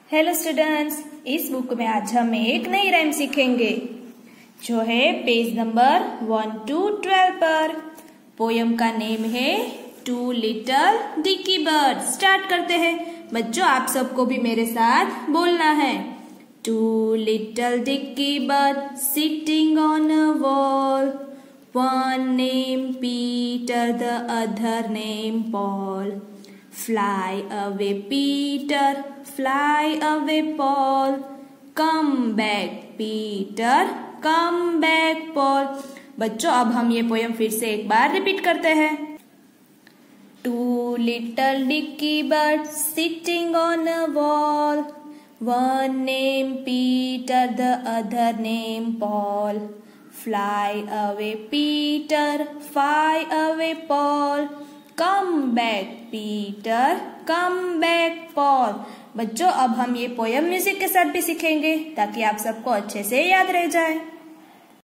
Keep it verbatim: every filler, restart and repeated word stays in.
Hello students, इस book में आज हम एक नई राइम सीखेंगे जो है page number one two twelve पर। पोयम का नेम है two little dicky bird. Start करते हैं बच्चों, आप सबको भी मेरे साथ बोलना है। Two little dicky bird sitting on a wall, one name Peter, the other name Paul. Fly away Peter, fly away Paul. Come back Peter, come back Paul. बच्चों अब हम ये पोयम फिर से एक बार रिपीट करते हैं। Two little dicky birds sitting on a wall, one name Peter, the other name Paul. Fly away Peter, fly away Paul. Come back Peter, come back Paul. बच्चों अब हम ये पोयम म्यूजिक के साथ भी सीखेंगे ताकि आप सबको अच्छे से याद रह जाए।